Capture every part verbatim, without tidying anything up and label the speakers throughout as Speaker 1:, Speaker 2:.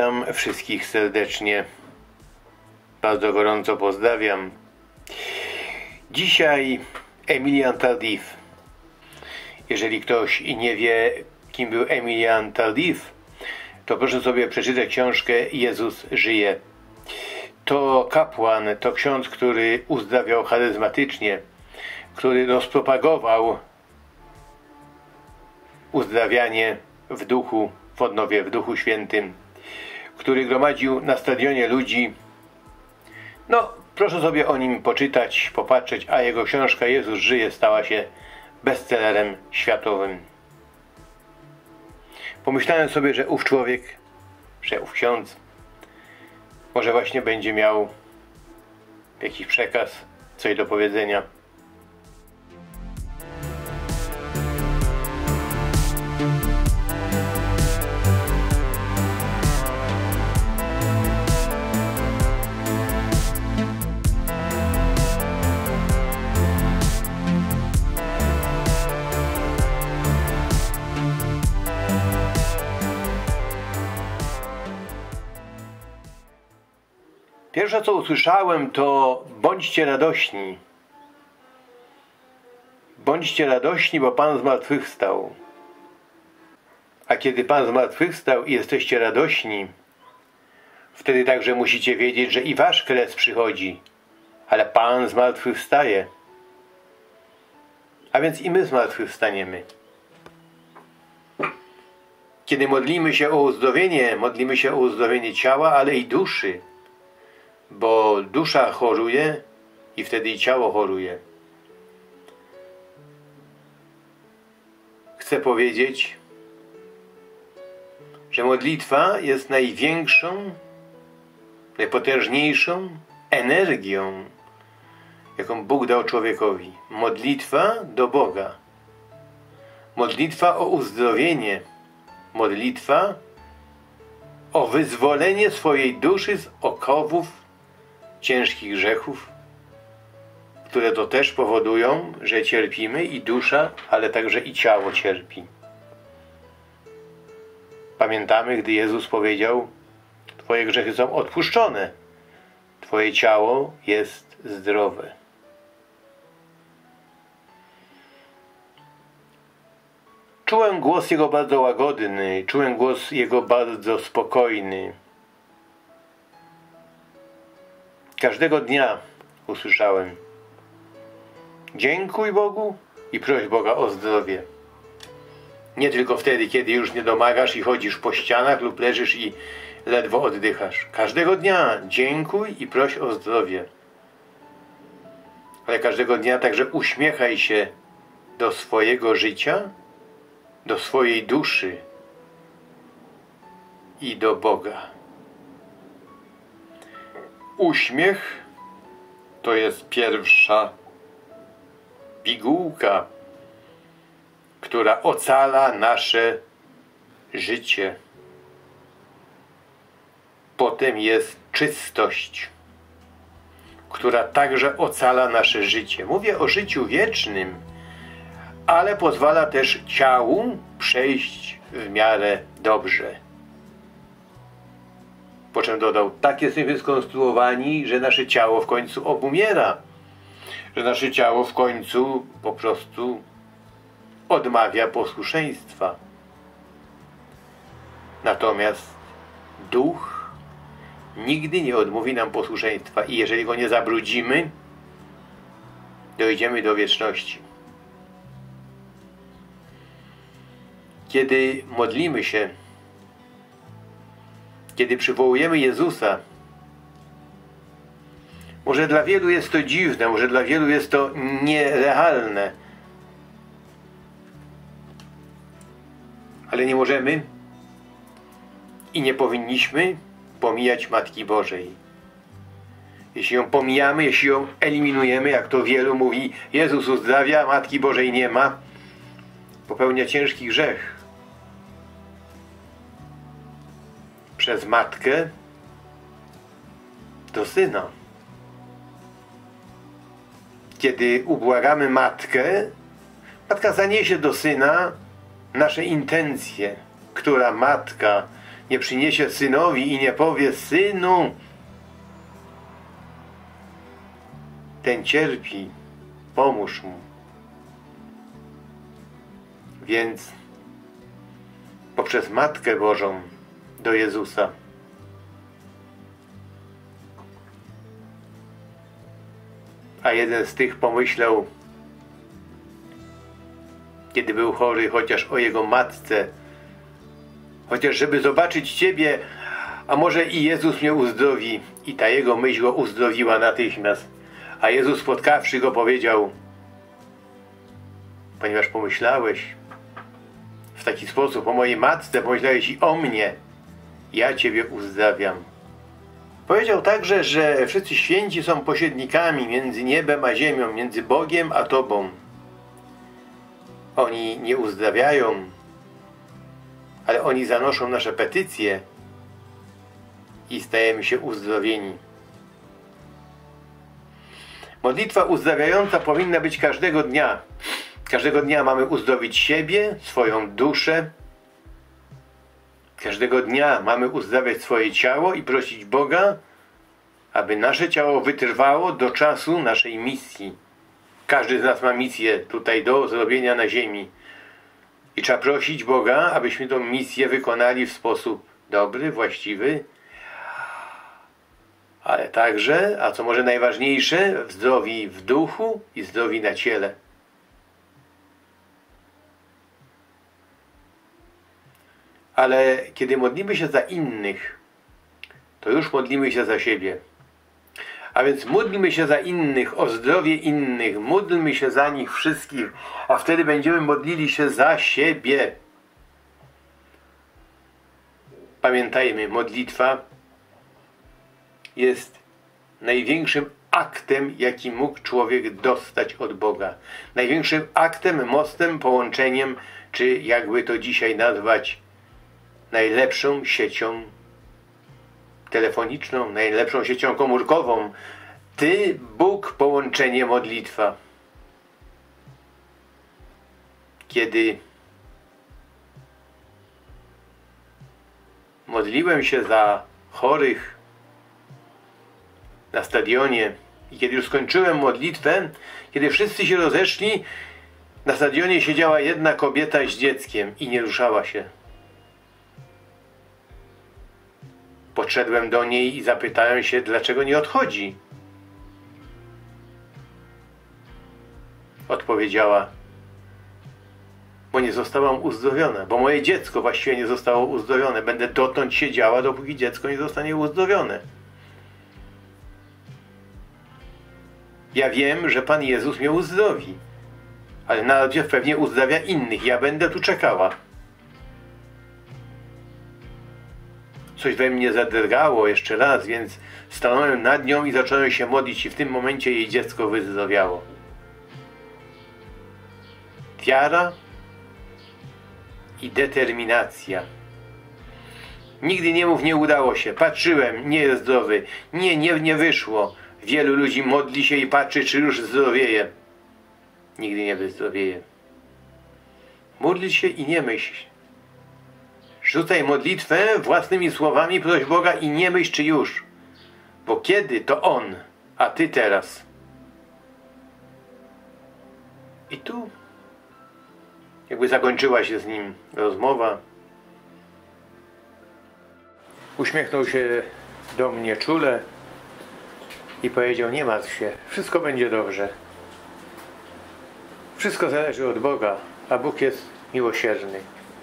Speaker 1: Witam wszystkich serdecznie. Bardzo gorąco pozdrawiam. Dzisiaj Emilian Tardif. Jeżeli ktoś nie wie, kim był Emilian Tardif, to proszę sobie przeczytać książkę Jezus żyje. To kapłan, to ksiądz, który uzdrawiał charyzmatycznie, który rozpropagował uzdrawianie w duchu, w odnowie, w Duchu Świętym, który gromadził na stadionie ludzi. No, proszę sobie o nim poczytać, popatrzeć, a jego książka Jezus żyje stała się bestsellerem światowym. Pomyślałem sobie, że ów człowiek, że ów ksiądz może właśnie będzie miał jakiś przekaz, coś do powiedzenia. Pierwsze, co usłyszałem, to bądźcie radośni. Bądźcie radośni, bo Pan zmartwychwstał. A kiedy Pan zmartwychwstał i jesteście radośni, wtedy także musicie wiedzieć, że i wasz kres przychodzi, ale Pan zmartwychwstaje. A więc i my zmartwychwstaniemy. Kiedy modlimy się o uzdrowienie, modlimy się o uzdrowienie ciała, ale i duszy. Bo dusza choruje i wtedy i ciało choruje. Chcę powiedzieć, że modlitwa jest największą, najpotężniejszą energią, jaką Bóg dał człowiekowi. Modlitwa do Boga. Modlitwa o uzdrowienie. Modlitwa o wyzwolenie swojej duszy z okowów ciężkich grzechów, które to też powodują, że cierpimy i dusza, ale także i ciało cierpi. Pamiętamy, gdy Jezus powiedział: Twoje grzechy są odpuszczone, Twoje ciało jest zdrowe. Czułem głos Jego bardzo łagodny, czułem głos Jego bardzo spokojny. Każdego dnia usłyszałem: dziękuj Bogu i proś Boga o zdrowie. Nie tylko wtedy, kiedy już nie domagasz i chodzisz po ścianach lub leżysz i ledwo oddychasz. Każdego dnia dziękuj i proś o zdrowie. Ale każdego dnia także uśmiechaj się do swojego życia, do swojej duszy i do Boga. Uśmiech to jest pierwsza pigułka, która ocala nasze życie. Potem jest czystość, która także ocala nasze życie. Mówię o życiu wiecznym, ale pozwala też ciału przejść w miarę dobrze. Po czym dodał: tak jesteśmy skonstruowani, że nasze ciało w końcu obumiera, że nasze ciało w końcu po prostu odmawia posłuszeństwa. Natomiast duch nigdy nie odmówi nam posłuszeństwa i jeżeli go nie zabrudzimy, dojdziemy do wieczności. Kiedy modlimy się, kiedy przywołujemy Jezusa, może dla wielu jest to dziwne, może dla wielu jest to nierealne, ale nie możemy i nie powinniśmy pomijać Matki Bożej. Jeśli ją pomijamy, jeśli ją eliminujemy, jak to wielu mówi: Jezus uzdrawia, Matki Bożej nie ma, popełnia ciężki grzech. Przez matkę do syna. Kiedy ubłagamy matkę, matka zaniesie do syna nasze intencje, która matka nie przyniesie synowi i nie powie: synu, ten cierpi, pomóż mu. Więc poprzez Matkę Bożą do Jezusa a jeden z tych pomyślał, kiedy był chory, chociaż o jego matce, chociaż żeby zobaczyć Ciebie, a może i Jezus mnie uzdrowi. I ta jego myśl go uzdrowiła natychmiast. A Jezus, spotkawszy go, powiedział: ponieważ pomyślałeś w taki sposób o mojej matce, pomyślałeś i o mnie, ja Ciebie uzdrawiam. Powiedział także, że wszyscy święci są pośrednikami między niebem a ziemią, między Bogiem a Tobą. Oni nie uzdrawiają, ale oni zanoszą nasze petycje i stajemy się uzdrowieni. Modlitwa uzdrawiająca powinna być każdego dnia. Każdego dnia mamy uzdrowić siebie, swoją duszę. Każdego dnia mamy uzdrawiać swoje ciało i prosić Boga, aby nasze ciało wytrwało do czasu naszej misji. Każdy z nas ma misję tutaj do zrobienia na ziemi. I trzeba prosić Boga, abyśmy tę misję wykonali w sposób dobry, właściwy, ale także, a co może najważniejsze, w zdrowi w duchu i zdrowi na ciele. Ale kiedy modlimy się za innych, to już modlimy się za siebie. A więc módlmy się za innych, o zdrowie innych, módlmy się za nich wszystkich, a wtedy będziemy modlili się za siebie. Pamiętajmy, modlitwa jest największym aktem, jaki mógł człowiek dostać od Boga. Największym aktem, mostem, połączeniem, czy jakby to dzisiaj nazwać, najlepszą siecią telefoniczną, najlepszą siecią komórkową. Ty, Bóg, połączenie, modlitwa. Kiedy modliłem się za chorych na stadionie i kiedy już skończyłem modlitwę, kiedy wszyscy się rozeszli, na stadionie siedziała jedna kobieta z dzieckiem i nie ruszała się. Podszedłem do niej i zapytałem się, dlaczego nie odchodzi. Odpowiedziała: bo nie zostałam uzdrowiona, bo moje dziecko właściwie nie zostało uzdrowione. Będę dotąd siedziała, dopóki dziecko nie zostanie uzdrowione. Ja wiem, że Pan Jezus mnie uzdrowi, ale najpierw pewnie uzdrawia innych. Ja będę tu czekała. Coś we mnie zadrgało jeszcze raz, więc stanąłem nad nią i zacząłem się modlić i w tym momencie jej dziecko wyzdrowiało. Wiara i determinacja. Nigdy nie mów, nie udało się, patrzyłem, nie jest zdrowy, nie, nie, nie wyszło. Wielu ludzi modli się i patrzy, czy już zdrowieje. Nigdy nie wyzdrowieje. Módl się i nie myśl. Rzucaj modlitwę własnymi słowami, proś Boga i nie myśl, czy już. Bo kiedy, to On, a Ty teraz. I tu jakby zakończyła się z nim rozmowa. Uśmiechnął się do mnie czule i powiedział: nie martw się, wszystko będzie dobrze. Wszystko zależy od Boga, a Bóg jest miłosierny.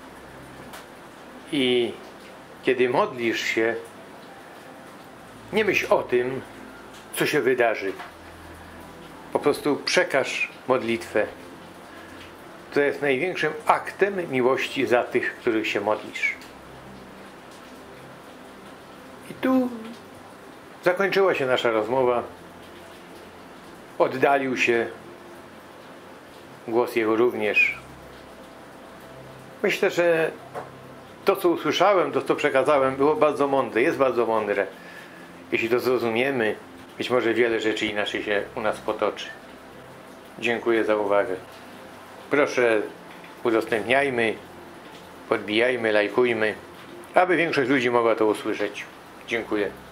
Speaker 1: I kiedy modlisz się, nie myśl o tym, co się wydarzy. Po prostu przekaż modlitwę. To jest największym aktem miłości za tych, których się modlisz. I tu zakończyła się nasza rozmowa. Oddalił się. Głos jego również. Myślę, że to, co usłyszałem, to, co przekazałem, było bardzo mądre, jest bardzo mądre. Jeśli to zrozumiemy, być może wiele rzeczy inaczej się u nas potoczy. Dziękuję za uwagę. Proszę, udostępniajmy, podbijajmy, lajkujmy. aby większość ludzi mogła to usłyszeć. Dziękuję.